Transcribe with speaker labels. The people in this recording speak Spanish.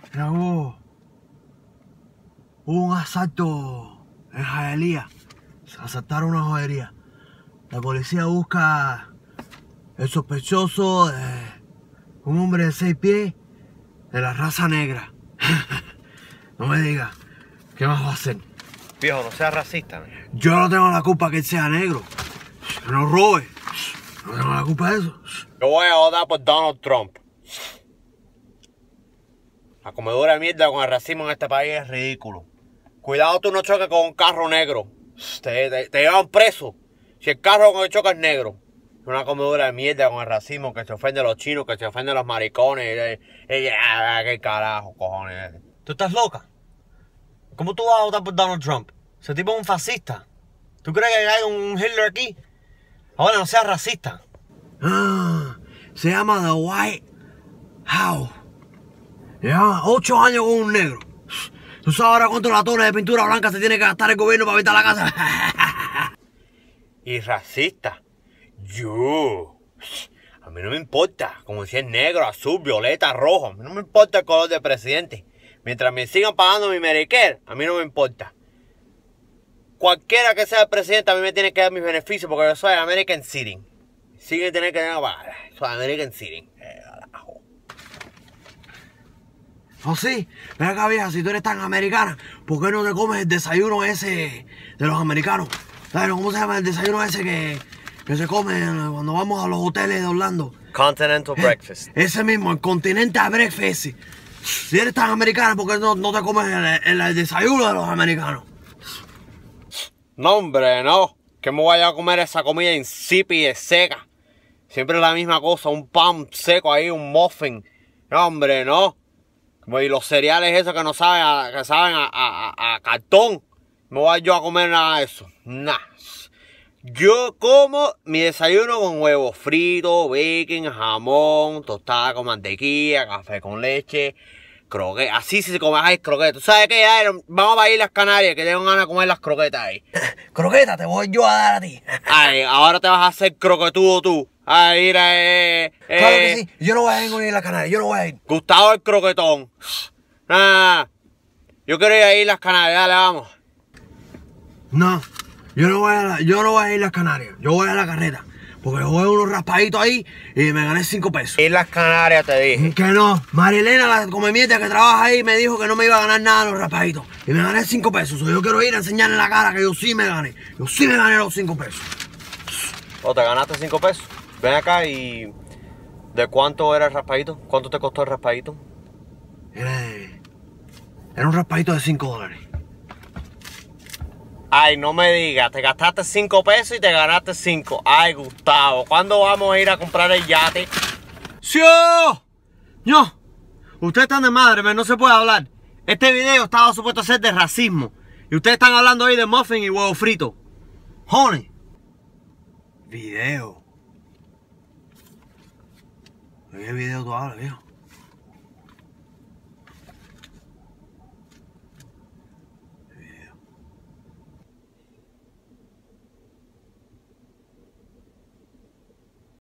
Speaker 1: Mira vos, hubo un asalto en Hialeah. Se asaltaron una joyería. La policía busca el sospechoso de un hombre de 6 pies de la raza negra. No me digas, ¿qué más va a hacer?
Speaker 2: Viejo, no seas racista.
Speaker 1: Yo no tengo la culpa que él sea negro. Que no robe. No tengo la culpa de eso.
Speaker 2: Yo voy a votar por Donald Trump. La comedura de mierda con el racismo en este país es ridículo. Cuidado tú no choques con un carro negro. Te llevan preso si el carro con el choque es negro. Es una comedura de mierda con el racismo que se ofende a los chinos, que se ofende a los maricones. ¿Qué carajo, cojones?
Speaker 3: ¿Tú estás loca? ¿Cómo tú vas a votar por Donald Trump? Ese tipo es un fascista. ¿Tú crees que hay un Hitler aquí? Ahora no seas racista.
Speaker 1: Se llama The White House. Lleva 8 años con un negro. ¿Tú sabes ahora cuántos latones de pintura blanca se tiene que gastar el gobierno para pintar la casa?
Speaker 2: Y racista. Yo. A mí no me importa. Como si es negro, azul, violeta, rojo. A mí no me importa el color del presidente. Mientras me sigan pagando mi Medicare, a mí no me importa. Cualquiera que sea el presidente, a mí me tiene que dar mis beneficios porque yo soy American Citizen. Sigue tener que pagar. Soy American Citizen.
Speaker 1: ¿Oh, sí? Ven acá, vieja, si tú eres tan americana, ¿por qué no te comes el desayuno ese de los americanos? ¿Sabes cómo se llama el desayuno ese que se come cuando vamos a los hoteles de Orlando?
Speaker 2: Continental Breakfast.
Speaker 1: Ese mismo, el Continental Breakfast. Si eres tan americana, ¿por qué no te comes el desayuno de los americanos?
Speaker 2: No, hombre, no. Que me vaya a comer esa comida insípida y seca. Siempre es la misma cosa, un pan seco ahí, un muffin. No, hombre, no. Y los cereales esos que no saben a cartón. No voy yo a comer nada de eso. Nada. Yo como mi desayuno con huevos fritos, bacon, jamón, tostada con mantequilla, café con leche, croquetas. Así se come ahí croquetas. ¿Tú sabes qué? Vamos a ir a las Canarias, que tengo ganas de comer las croquetas ahí.
Speaker 1: Croquetas te voy yo a dar a ti.
Speaker 2: Ay, ahora te vas a hacer croquetudo tú. A ir a...
Speaker 1: Claro que sí. Yo no voy a ir a las Canarias. Yo no voy a ir.
Speaker 2: Gustavo el croquetón. Yo quiero ir a Islas Canarias. Dale, vamos.
Speaker 1: No. Yo no voy a ir a las Canarias. Yo voy a la carreta. Porque yo voy a unos raspaditos ahí y me gané 5 pesos.
Speaker 2: Islas Canarias te dije.
Speaker 1: Que no. Marilena, la comemierda que trabaja ahí, me dijo que no me iba a ganar nada de los raspaditos. Y me gané 5 pesos. Yo quiero ir a enseñarle en la cara que yo sí me gané. Yo sí me gané los 5 pesos.
Speaker 2: ¿O te ganaste 5 pesos? Ven acá y... ¿De cuánto era el raspadito? ¿Cuánto te costó el raspadito?
Speaker 1: Era un raspadito de $5.
Speaker 2: Ay, no me digas, te gastaste 5 pesos y te ganaste 5. Ay, Gustavo, ¿cuándo vamos a ir a comprar el yate?
Speaker 3: ¡Sí! ¡No! Ustedes están de madre, no se puede hablar. Este video estaba supuesto a ser de racismo. Y ustedes están hablando ahí de muffin y huevo frito. ¡Honey!
Speaker 1: Video. ¿De qué video tú hablas, viejo?